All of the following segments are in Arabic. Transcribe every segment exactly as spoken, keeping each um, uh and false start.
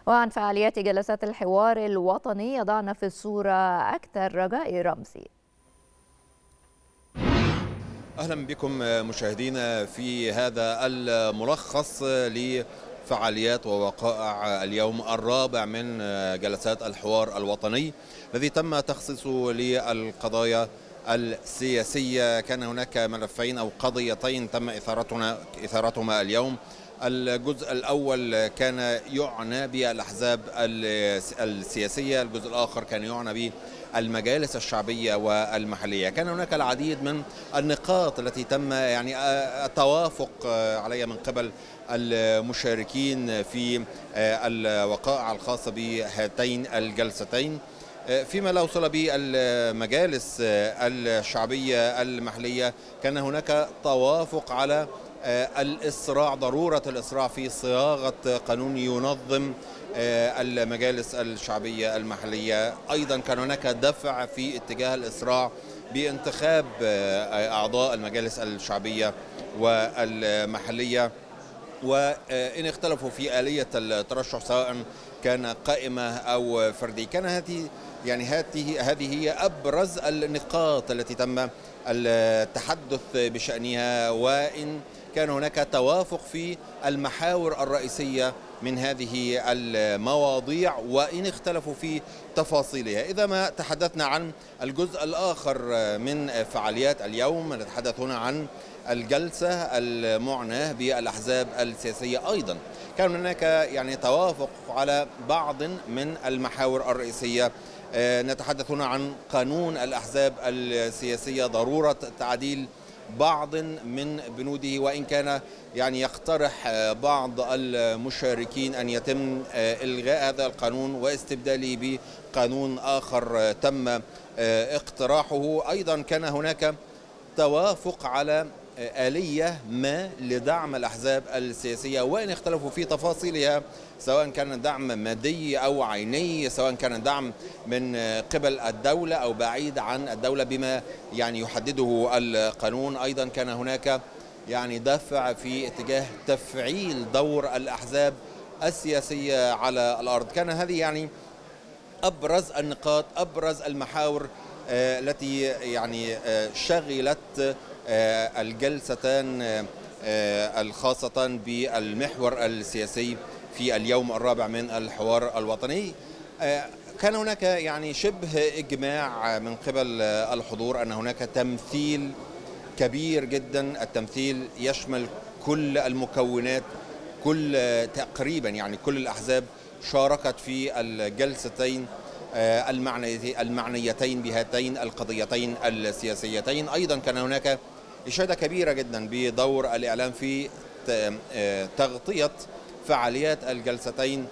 وعن فعاليات جلسات الحوار الوطني يضعنا في الصورة أكثر رجاء رمزي. أهلا بكم مشاهدينا في هذا الملخص لفعاليات ووقائع اليوم الرابع من جلسات الحوار الوطني الذي تم تخصيصه للقضايا السياسية. كان هناك ملفين أو قضيتين تم إثارتنا إثارتهما اليوم. الجزء الأول كان يعنى بالأحزاب السياسية، الجزء الآخر كان يعنى بالمجالس الشعبية والمحلية. كان هناك العديد من النقاط التي تم يعني التوافق عليها من قبل المشاركين في الوقائع الخاصة بهاتين الجلستين. فيما لا وصل بالمجالس الشعبية المحلية كان هناك توافق على الإسراع، ضرورة الإسراع في صياغة قانون ينظم المجالس الشعبية المحلية. أيضا كان هناك دفع في اتجاه الإسراع بانتخاب أعضاء المجالس الشعبية والمحلية، وإن اختلفوا في آلية الترشح سواء كان قائمة أو فردي. كان هذه يعني هذه هذه هي أبرز النقاط التي تم التحدث بشأنها، وإن كان هناك توافق في المحاور الرئيسية من هذه المواضيع وإن اختلفوا في تفاصيلها. إذا ما تحدثنا عن الجزء الآخر من فعاليات اليوم، نتحدث هنا عن الجلسة المعناة بالأحزاب السياسية. أيضا كان هناك يعني توافق على بعض من المحاور الرئيسية. نتحدث هنا عن قانون الأحزاب السياسية، ضرورة تعديل بعض من بنوده، وإن كان يعني يقترح بعض المشاركين أن يتم إلغاء هذا القانون واستبداله بقانون آخر تم اقتراحه. أيضا كان هناك توافق على آلية ما لدعم الأحزاب السياسية، وإن اختلفوا في تفاصيلها سواء كان دعم مادي أو عيني، سواء كان دعم من قبل الدولة أو بعيد عن الدولة بما يعني يحدده القانون. أيضا كان هناك يعني دفع في اتجاه تفعيل دور الأحزاب السياسية على الأرض. كان هذه يعني أبرز النقاط، أبرز المحاور التي يعني شغلت الجلستان الخاصة بالمحور السياسي في اليوم الرابع من الحوار الوطني. كان هناك يعني شبه إجماع من قبل الحضور أن هناك تمثيل كبير جدا. التمثيل يشمل كل المكونات، كل تقريبا يعني كل الأحزاب شاركت في الجلستين المعنيتين بهاتين القضيتين السياسيتين. أيضا كان هناك إشادة كبيرة جدا بدور الإعلام في تغطية فعاليات الجلستين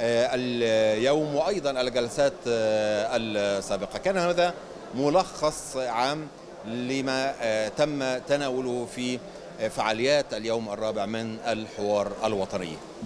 اليوم وأيضا الجلسات السابقة. كان هذا ملخص عام لما تم تناوله في فعاليات اليوم الرابع من الحوار الوطني.